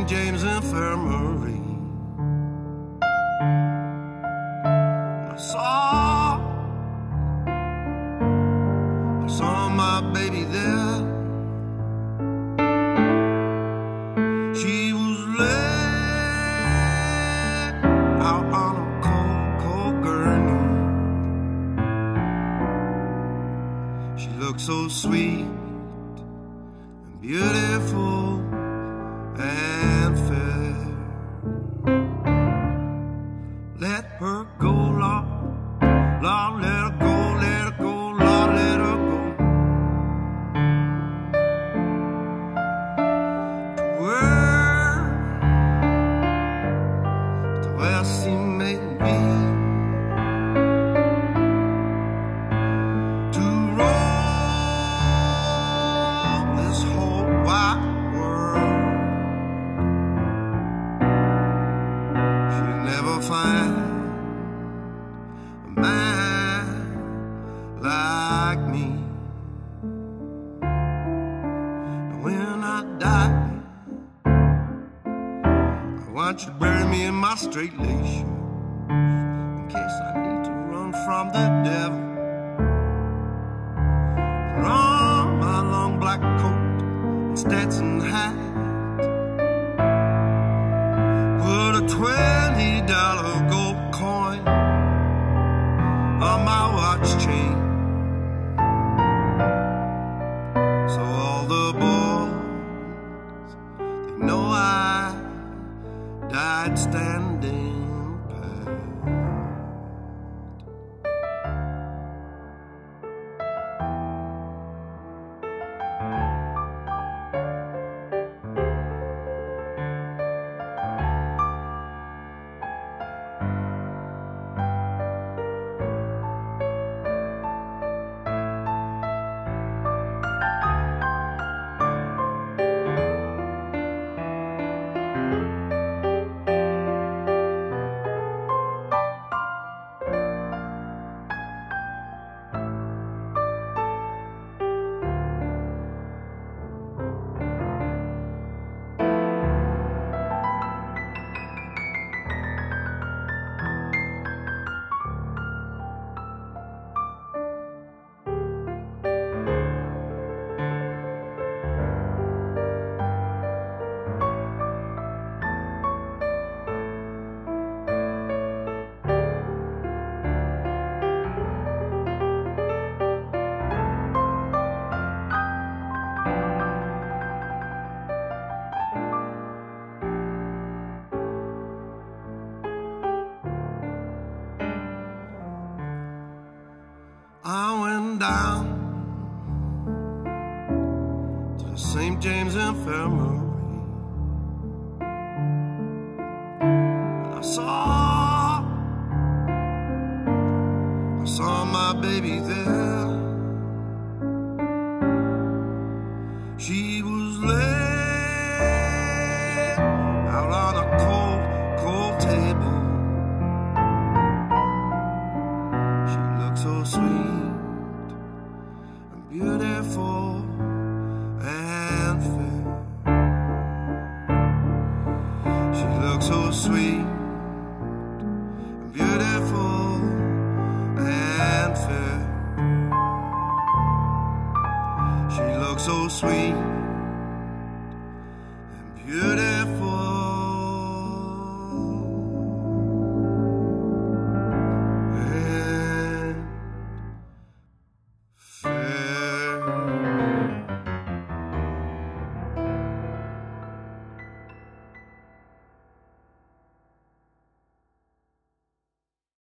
St. James Infirmary. I saw my baby there. She was laid out on a cold, cold gurney. She looked so sweet and beautiful and fair. Let her go, Lord, Lord, let her go, let her go, Lord, let her go. To where she may be, to roam this whole wide world. She'll never find a man like me. And when I die, I want you to bury me in my straight lace shoes, in case I need to run from the devil. Run my long black coat and Stetson hat. Put a $20 gold coin on my watch chain, so all the boys, they know I died standing pat. I went down to the St. James Infirmary, and I saw my baby there.